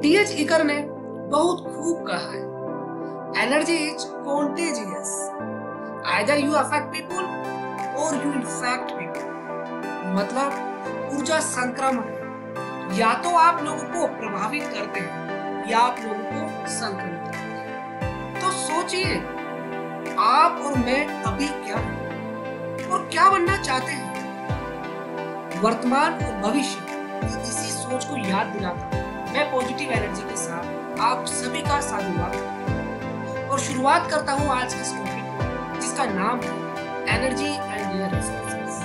TH इकर ने बहुत खूब कहा है, energy is contagious, either you affect people और यू इन्फेक्ट पीपल। मतलब ऊर्जा संक्रमण है, या तो आप लोगों को प्रभावित करते हैं या आप लोगों को संक्रमित करते हैं। तो सोचिए, आप और मैं अभी क्या हैं और क्या बनना चाहते हैं। वर्तमान और भविष्य की इसी सोच को याद दिलाता मैं पॉजिटिव एनर्जी के साथ आप सभी का साधुवाद करता हूं और शुरुआत करता हूं आज के इस टॉपिक जिसका नाम है energy and their resources.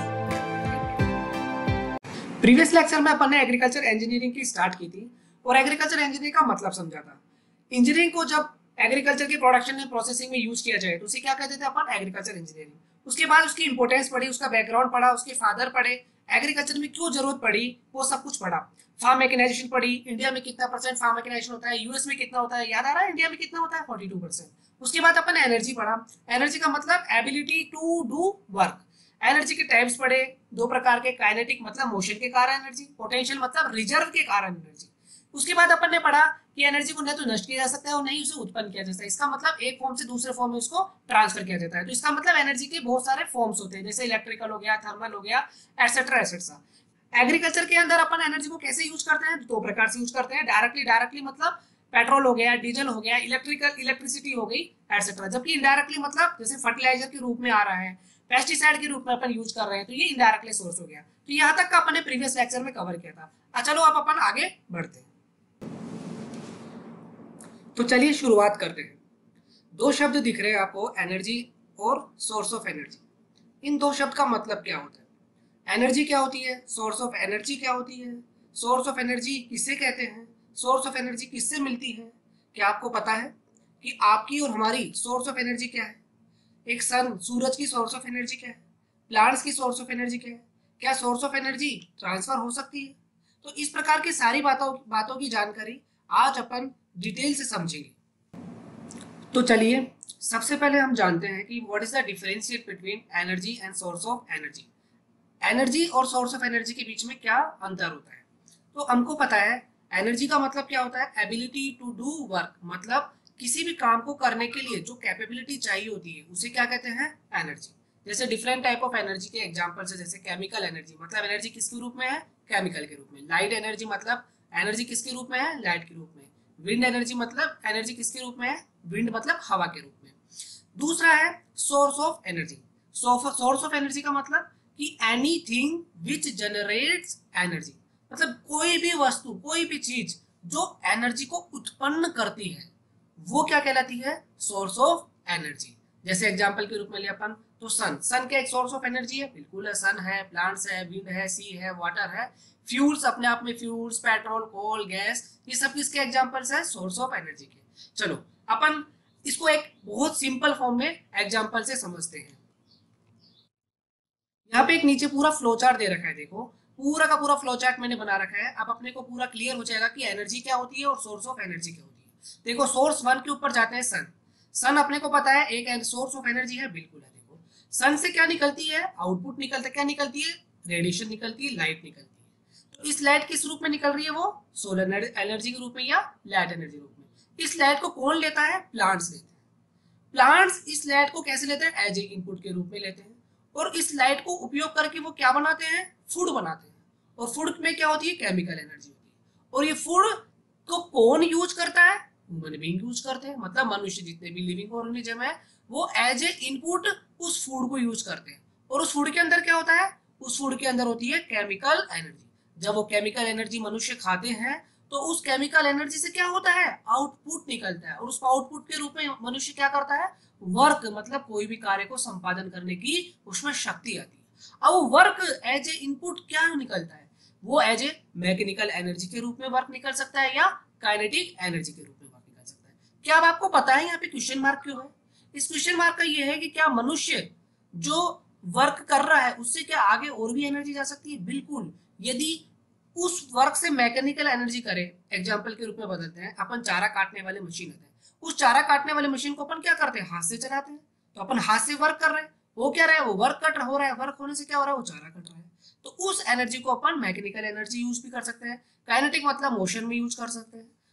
Previous lecture में अपन ने एग्रीकल्चर इंजीनियरिंग की स्टार्ट की थी और एग्रीकल्चर इंजीनियरिंग का मतलब समझा था। इंजीनियरिंग को जब एग्रीकल्चर के प्रोडक्शन एंड प्रोसेसिंग में यूज किया जाए तो उसे क्या कहते थे अपन, एग्रीकल्चर इंजीनियरिंग। उसके बाद उसकी इंपोर्टेंस पढ़ी, उसका बैकग्राउंड पढ़ा, उसके फादर पढ़े, एग्रीकल्चर में क्यों जरूरत पड़ी वो सब कुछ पढ़ा। फार्म मैकेनाइजेशन पढ़ी, इंडिया में कितना परसेंट फार्म मैकेनाइजेशन होता है, यूएस में कितना होता है, याद आ रहा है इंडिया में कितना होता है 42%। उसके बाद अपन एनर्जी पढ़ा। एनर्जी का मतलब ability to do work. Energy के टाइप्स पढ़े, दो प्रकार के, काइनेटिक मतलब मोशन के कारण एनर्जी, पोटेंशियल मतलब रिजर्व के कारण एनर्जी। उसके बाद अपन ने पढ़ा कि एनर्जी को न तो नष्ट किया जा सकता है और नहीं उसे उत्पन्न किया जा सकता है। इसका मतलब एक फॉर्म से दूसरे फॉर्म में उसको ट्रांसफर किया जाता है। तो इसका मतलब एनर्जी के बहुत सारे फॉर्म्स होते हैं, जैसे इलेक्ट्रिकल हो गया, थर्मल हो गया, एटसेट्रा एटसेट्रा। एग्रीकल्चर के अंदर अपन एनर्जी को कैसे यूज करते हैं, दो प्रकार से यूज करते हैं। डायरेक्टली मतलब पेट्रोल हो गया, डीजल हो गया, इलेक्ट्रिसिटी हो गई, एटसेट्रा। जबकि इनडायरेक्टली मतलब जैसे फर्टिलाइजर के रूप में आ रहा है, पेस्टिसाइड के रूप में अपन यूज कर रहे हैं, तो ये इनडायरेक्टली सोर्स हो गया। तो यहाँ तक का अपन ने प्रीवियस लेक्चर में कवर किया था। चलो अब अपन आगे बढ़ते हैं। तो चलिए शुरुआत करते हैं। दो शब्द दिख रहे हैं आपको, एनर्जी और सोर्स ऑफ एनर्जी। इन दो शब्द का मतलब क्या होता है? एनर्जी क्या होती है, सोर्स ऑफ एनर्जी क्या होती है, सोर्स ऑफ एनर्जी किसे कहते हैं, सोर्स ऑफ एनर्जी किससे मिलती है? क्या आपको पता है कि आपकी और हमारी सोर्स ऑफ एनर्जी क्या है? एक सन, सूरज की सोर्स ऑफ एनर्जी क्या है? प्लांट्स की सोर्स ऑफ एनर्जी क्या है? क्या सोर्स ऑफ एनर्जी ट्रांसफर हो सकती है? तो इस प्रकार की सारी बातों की जानकारी आज अपन डिटेल से समझेंगे। तो चलिए सबसे पहले हम जानते हैं कि what is the differentiate between energy and source of energy. Energy और सोर्स ऑफ एनर्जी के बीच में क्या अंतर होता है? तो हमको पता है एनर्जी का मतलब क्या होता है, एबिलिटी टू डू वर्क। मतलब किसी भी काम को करने के लिए जो कैपेबिलिटी चाहिए होती है उसे क्या कहते हैं, एनर्जी। जैसे डिफरेंट टाइप ऑफ एनर्जी के एग्जांपल्स है, जैसे केमिकल एनर्जी मतलब एनर्जी किसके रूप में है, केमिकल के रूप में। लाइट एनर्जी मतलब एनर्जी किसके रूप में है, लाइट के रूप में। विंड एनर्जी मतलब एनर्जी किसके रूप में है, विंड मतलब हवा के रूप में। दूसरा है source of energy. Source of energy का मतलब कि एनीथिंग विच जनरेट्स एनर्जी, मतलब कोई भी वस्तु, कोई भी चीज जो एनर्जी को उत्पन्न करती है वो क्या कहलाती है, सोर्स ऑफ एनर्जी। जैसे एग्जांपल के रूप में लिया अपन तो सन क्या एक सोर्स ऑफ एनर्जी है? बिल्कुल है, सन है, प्लांट्स है, विंड है, सी है, वाटर है। फ्यूल्स अपने आप में, फ्यूल्स, पेट्रोल, कोल, गैस, ये सब किसके एग्जांपल्स है, सोर्स ऑफ एनर्जी के। चलो अपन इसको एक बहुत सिंपल फॉर्म में एग्जांपल से समझते हैं। यहाँ पे एक नीचे पूरा फ्लो चार्ट दे रखा है, देखो पूरा का पूरा फ्लो चार्ट मैंने बना रखा है। अब अपने को पूरा क्लियर हो जाएगा कि एनर्जी क्या होती है और सोर्स ऑफ एनर्जी क्या होती है। देखो सोर्स वन के ऊपर जाते हैं सन। सन अपने को पता है एक सोर्स ऑफ एनर्जी है, बिल्कुल है। देखो सन से क्या निकलती है, आउटपुट निकलता है, क्या निकलती है, रेडिएशन निकलती है, लाइट निकलती है। तो इस लाइट किस रूप में निकल रही है, वो सोलर एनर्जी के रूप में या लाइट एनर्जी रूप में। इस लाइट को कौन लेता है, प्लांट्स लेते हैं। प्लांट्स इस लाइट को कैसे लेते हैं, एज ए इनपुट के रूप में लेते हैं और इस लाइट को उपयोग करके वो क्या बनाते हैं, फूड बनाते हैं। और फूड में क्या होती है, केमिकल एनर्जी होती है। और ये फूड को कौन यूज करता है, ह्यूमन बीइंग यूज करते हैं। मतलब मनुष्य जितने भी लिविंग ऑर्गेनिज्म है वो एज ए इनपुट उस फूड को यूज करते हैं। और उस फूड के अंदर क्या होता है, उस फूड के अंदर होती है केमिकल एनर्जी। जब वो केमिकल एनर्जी मनुष्य खाते हैं तो उस केमिकल एनर्जी से क्या होता है, आउटपुट निकलता है। और उस आउटपुट के रूप में मनुष्य क्या करता है, वर्क, मतलब कोई भी कार्य को संपादन करने की उसमें शक्ति आती है। अब वर्क एज ए इनपुट क्या निकलता है, वो एज ए मैकेनिकल एनर्जी के रूप में वर्क निकल सकता है या काइनेटिक एनर्जी के रूप में वर्क निकल सकता है। क्या अब आपको पता है यहाँ पे क्वेश्चन मार्क क्यों है? इस क्वेश्चन मार्क का ये है कि क्या मनुष्य जो वर्क कर रहा है उससे क्या आगे और भी एनर्जी जा सकती है? बिल्कुल। यदि उस वर्क से मैकेनिकल एनर्जी करे, एग्जाम्पल के रूप में बदलते हैं, अपन चारा काटने वाले मशीन होते हैं, उस चारा काटने वाले मशीन को अपन क्या करते हैं, हाथ से चलाते हैं। तो अपन हाथ से वर्क कर रहे हैं, वो क्या रहा है, वो वर्क कट हो रहा है। वर्क होने से क्या हो रहा है, वो चारा कट रहा है। तो उस एनर्जी को अपन मैकेनिकल एनर्जी यूज भी कर सकते हैं। काइनेटिक मतलब मोशन में यूज कर सकते हैं।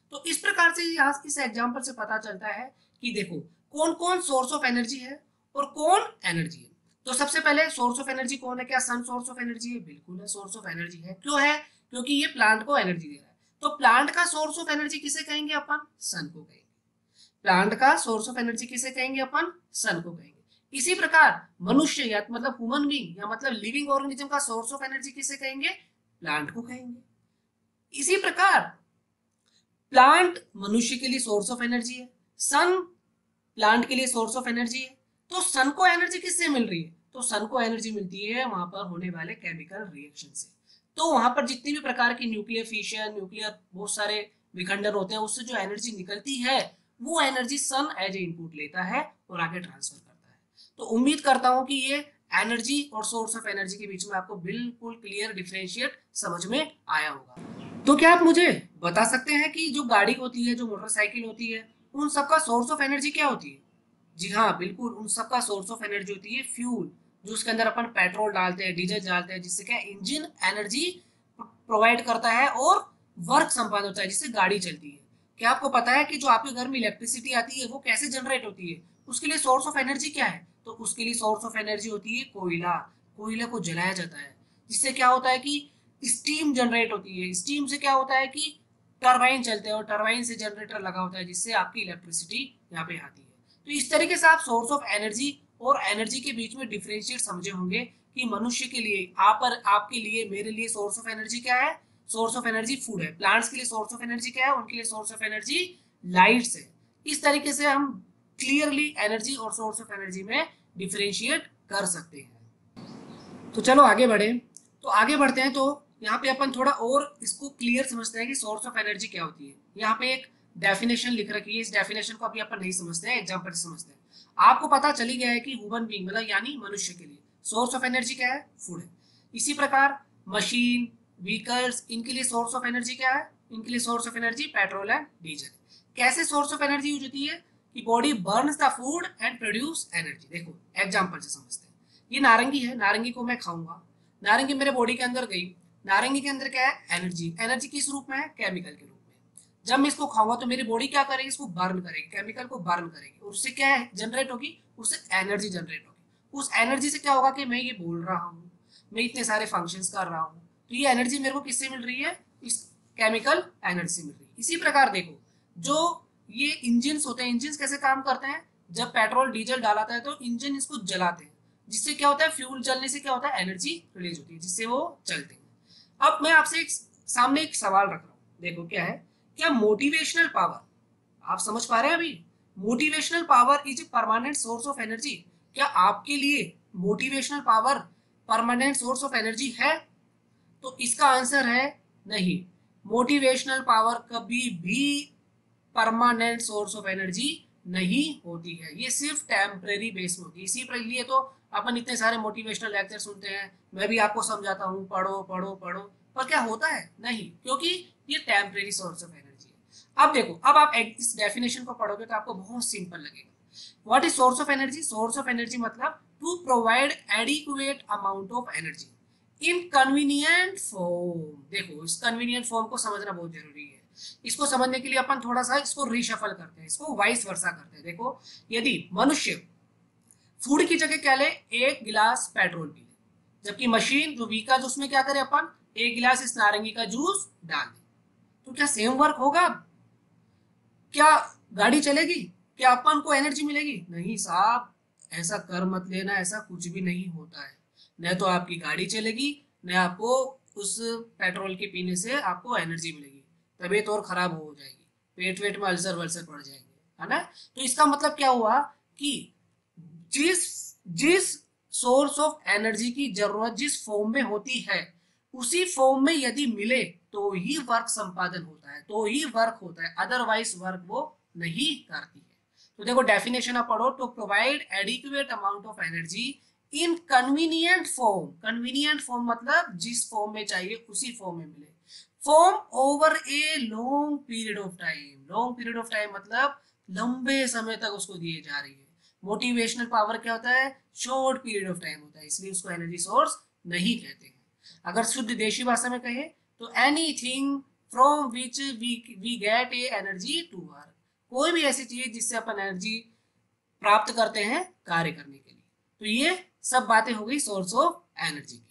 तो इस प्रकार से यहाँ इस एग्जाम्पल से पता चलता है कि देखो कौन कौन सोर्स ऑफ एनर्जी है और कौन एनर्जी है। तो सबसे पहले सोर्स ऑफ एनर्जी कौन है? क्या सन सोर्स ऑफ एनर्जी है? बिल्कुल है, सोर्स ऑफ एनर्जी है। क्यों है? क्योंकि ये प्लांट को एनर्जी दे रहा है। तो प्लांट का सोर्स ऑफ एनर्जी किसे कहेंगे अपन? सन को कहेंगे। प्लांट का सोर्स ऑफ एनर्जी किसे कहेंगे अपन? सन को कहेंगे। इसी प्रकार मनुष्य या मतलब ह्यूमन बीइंग या मतलब लिविंग ऑर्गेनिज्म का सोर्स ऑफ एनर्जी किसे कहेंगे? प्लांट को कहेंगे। इसी प्रकार प्लांट मनुष्य के लिए सोर्स ऑफ एनर्जी है, सन प्लांट के लिए सोर्स ऑफ एनर्जी है। तो सन को एनर्जी किससे मिल रही है? तो सन को एनर्जी मिलती है वहां पर होने वाले केमिकल रिएक्शन से। तो वहां पर जितनी भी प्रकार की न्यूक्लियर फिशन, न्यूक्लियर बहुत सारे विखंडन होते हैं, उससे जो एनर्जी निकलती है वो energy sun as a input लेता है और आगे ट्रांसफर करता है। तो उम्मीद करता हूं कि ये एनर्जी और सोर्स ऑफ एनर्जी के बीच में आपको बिल्कुल क्लियर डिफरेंशिएट समझ में आया होगा। तो क्या आप मुझे बता सकते हैं कि जो गाड़ी होती है, जो मोटरसाइकिल होती है, उन सबका सोर्स ऑफ एनर्जी क्या होती है? जी हाँ, बिल्कुल, उन सबका सोर्स ऑफ एनर्जी होती है फ्यूल, जो उसके अंदर अपन पेट्रोल डालते हैं, डीजल डालते हैं, जिससे क्या इंजन एनर्जी प्रोवाइड करता है और वर्क संपादन होता है, जिससे गाड़ी चलती है। क्या आपको पता है कि जो आपके घर में इलेक्ट्रिसिटी आती है वो कैसे जनरेट होती है? उसके लिए सोर्स ऑफ एनर्जी क्या है? तो उसके लिए सोर्स ऑफ एनर्जी होती है कोयला। कोयला को जलाया जाता है, जिससे क्या होता है कि स्टीम जनरेट होती है। स्टीम से क्या होता है कि टरबाइन चलते हैं और टरबाइन से जनरेटर लगा होता है, जिससे आपकी इलेक्ट्रिसिटी यहाँ पे आती है। तो इस तरीके से आप सोर्स ऑफ एनर्जी और एनर्जी के बीच में डिफरेंशिएट समझे होंगे कि मनुष्य के लिए, आप और आपके लिए, मेरे लिए सोर्स ऑफ एनर्जी क्या है? सोर्स ऑफ एनर्जी फूड है। प्लांट्स के लिए सोर्स ऑफ एनर्जी क्या है? उनके लिए सोर्स ऑफ एनर्जी लाइट्स है। इस तरीके से हम क्लियरली एनर्जी और सोर्स ऑफ एनर्जी में डिफरेंशिएट कर सकते हैं। तो चलो आगे बढ़े। तो आगे बढ़ते हैं, तो यहाँ पे अपन थोड़ा और इसको क्लियर समझते हैं कि सोर्स ऑफ एनर्जी क्या होती है। यहाँ पे एक डेफिनेशन लिख रखी है, इस डेफिनेशन को अभी अपन नहीं समझते हैं, एग्जाम्पल से समझते हैं। आपको पता चली गया है कि ह्यूमन बीइंग मतलब यानी मनुष्य के लिए सोर्स ऑफ एनर्जी क्या है? फूड है। इसी प्रकार मशीन, व्हीकल्स, इनके लिए सोर्स ऑफ एनर्जी क्या है? इनके लिए source of energy petrol and diesel. कैसे सोर्स ऑफ एनर्जी यूज होती है? कि body burns the food and produce energy. देखो एग्जाम्पल से समझते हैं। ये नारंगी है, नारंगी को मैं खाऊंगा, नारंगी मेरे बॉडी के अंदर गई। नारंगी के अंदर क्या है? एनर्जी। एनर्जी किस रूप में है? केमिकल के रूप में। जब मैं इसको खाऊंगा तो मेरी बॉडी क्या करेगी? इसको बर्न करेगी, केमिकल को बर्न करेगी, और उससे क्या है जनरेट होगी? उससे एनर्जी जनरेट होगी। उस एनर्जी से क्या होगा कि मैं ये बोल रहा हूँ, मैं इतने सारे फंक्शंस कर रहा हूँ। तो ये एनर्जी मेरे को किससे मिल रही है? इस केमिकल एनर्जी से मिल रही है। इसी प्रकार देखो, जो ये इंजन होते हैं, इंजन कैसे काम करते हैं? जब पेट्रोल डीजल डालाता है तो इंजन इसको जलाते हैं, जिससे क्या होता है? फ्यूल जलने से क्या होता है? एनर्जी रिलीज होती है, जिससे वो चलते हैं। अब मैं आपसे सामने एक सवाल रख रहा हूँ, देखो क्या है। क्या मोटिवेशनल पावर, आप समझ पा रहे हैं अभी? Motivational power is a permanent source of energy. क्या आपके लिए motivational power permanent source of energy है? तो इसका आंसर है नहीं। मोटिवेशनल पावर कभी भी परमानेंट सोर्स ऑफ एनर्जी नहीं होती है, ये सिर्फ टेम्परेरी बेस में होती है। इसी लिए तो अपन इतने सारे मोटिवेशनल लेक्चर सुनते हैं, मैं भी आपको समझाता हूँ पढ़ो पढ़ो पढ़ो, पर क्या होता है? नहीं, क्योंकि ये टेम्परेरी सोर्स ऑफ एनर्जी है। अब देखो, अब आप इस डेफिनेशन को पढ़ोगे तो आपको बहुत सिंपल लगेगा। What is source of energy? Source of energy मतलब to provide adequate amount of energy in convenient form. देखो, इस कन्वीनियंट फॉर्म को समझना बहुत जरूरी है। इसको समझने के लिए अपन थोड़ा सा इसको रिशफल करते हैं, इसको वाइस वर्सा करते हैं। देखो, यदि मनुष्य फूड की जगह क्या ले? एक गिलास पेट्रोल पी ले, जबकि मशीन जो व्हीकल उसमें क्या करे? अपन एक गिलास इस नारंगी का जूस डाल दे, तो क्या सेम वर्क होगा? क्या गाड़ी चलेगी? क्या अपन को एनर्जी मिलेगी? नहीं साहब, ऐसा कर मत लेना, ऐसा कुछ भी नहीं होता है। न तो आपकी गाड़ी चलेगी, न आपको उस पेट्रोल के पीने से आपको एनर्जी मिलेगी। तबीयत और खराब हो जाएगी, पेट वेट में अल्सर वल्सर पड़ जाएंगे, है ना? तो इसका मतलब क्या हुआ कि जिस जिस सोर्स ऑफ एनर्जी की जरूरत जिस फॉर्म में होती है, उसी फॉर्म में यदि मिले तो ही वर्क संपादन होता है, तो ही वर्क होता है, अदरवाइज वर्क वो नहीं करती है। तो देखो डेफिनेशन आप पढ़ो, तो provide adequate amount of energy in convenient form. Convenient form मतलब जिस फॉर्म में चाहिए उसी फॉर्म में मिले, form over a long period of time. Long period of time मतलब लंबे समय तक उसको दिए जा रही है। मोटिवेशनल पावर क्या होता है? शॉर्ट पीरियड ऑफ टाइम होता है, इसलिए उसको एनर्जी सोर्स नहीं कहते हैं। अगर शुद्ध देशी भाषा में कहे तो anything from which we get a energy to work. कोई भी ऐसी चीज जिससे अपन एनर्जी प्राप्त करते हैं कार्य करने के लिए। तो ये सब बातें हो गई सोर्स ऑफ एनर्जी की।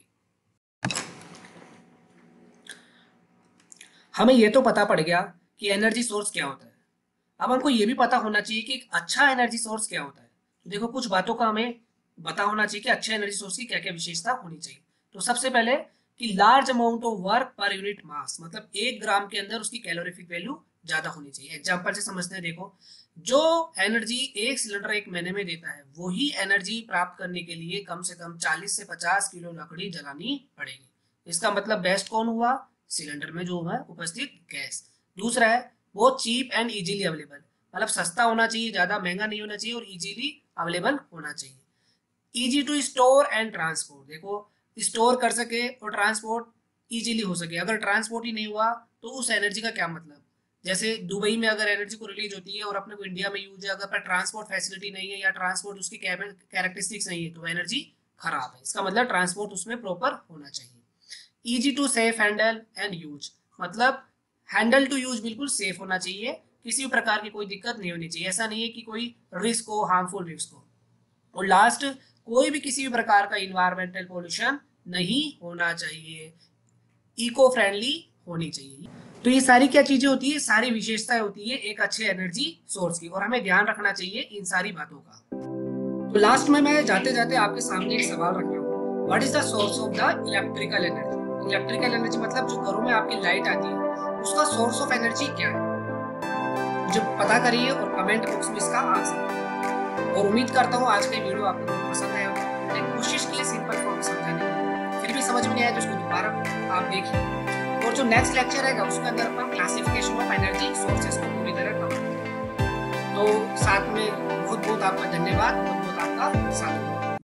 हमें ये तो पता पड़ गया कि एनर्जी सोर्स क्या होता है। अब हमको ये भी पता होना चाहिए कि एक अच्छा एनर्जी सोर्स क्या होता है। तो देखो कुछ बातों का हमें पता होना चाहिए कि अच्छे एनर्जी सोर्स की क्या क्या विशेषता होनी चाहिए। तो सबसे पहले कि large amount of work per unit mass, मतलब 1 ग्राम के अंदर उसकी कैलोरीफिक वैल्यू ज्यादा होनी चाहिए। एग्जाम्पल से समझते हैं, देखो जो एनर्जी एक सिलेंडर 1 महीने में देता है वही एनर्जी प्राप्त करने के लिए कम से कम 40 से 50 किलो लकड़ी जलानी पड़ेगी। इसका मतलब बेस्ट कौन हुआ? सिलेंडर में जो है उपस्थित गैस। दूसरा है वो चीप एंड इजीली अवेलेबल, मतलब सस्ता होना चाहिए, ज्यादा महंगा नहीं होना चाहिए और इजीली अवेलेबल होना चाहिए। Easy to store and transport, देखो स्टोर कर सके और ट्रांसपोर्ट इजीली हो सके। अगर ट्रांसपोर्ट ही नहीं हुआ तो उस एनर्जी का क्या मतलब? जैसे दुबई में अगर एनर्जी को रिलीज होती है और अपने को इंडिया में यूज है, अगर पर ट्रांसपोर्ट फैसिलिटी नहीं है या ट्रांसपोर्ट उसकी कैरेक्टरिस्टिक्स नहीं है तो एनर्जी खराब है। इसका मतलब ट्रांसपोर्ट उसमें प्रॉपर होना चाहिए। Easy to safe handle and use, मतलब हैंडल टू यूज बिल्कुल सेफ होना चाहिए, किसी भी प्रकार की कोई दिक्कत नहीं होनी चाहिए। ऐसा नहीं है कि कोई रिस्क हो, हार्मफुल रिस्क हो। और लास्ट, कोई भी किसी भी प्रकार का इन्वायरमेंटल पोल्यूशन नहीं होना चाहिए, इको फ्रेंडली होनी चाहिए। तो ये सारी क्या चीजें होती है? सारी विशेषताएं होती है एक अच्छे एनर्जी सोर्स की, और हमें ध्यान रखना चाहिए इन सारी बातों का। तो लास्ट में मैं जाते जाते आपके सामने एक सवाल रख रहा हूँ, what is the source of the electrical energy? Electrical energy मतलब जो घरों में आपकी लाइट आती है उसका सोर्स ऑफ एनर्जी क्या है? मुझे पता करिए और कमेंट बॉक्स में इसका आंसर। और उम्मीद करता हूँ आज का वीडियो आपको बहुत पसंद आया होगा। मैंने कोशिश की है सिंपल फॉर्म में समझाने की, फिर भी समझ में नहीं आया तो उसको दोबारा आप देखिए। और जो नेक्स्ट लेक्चर रहेगा उसके अंदर अपन क्लासिफिकेशन ऑफ एनर्जी सोर्सेस को पूरी तरह कवर करेंगे। तो साथ में बहुत बहुत आपका धन्यवाद।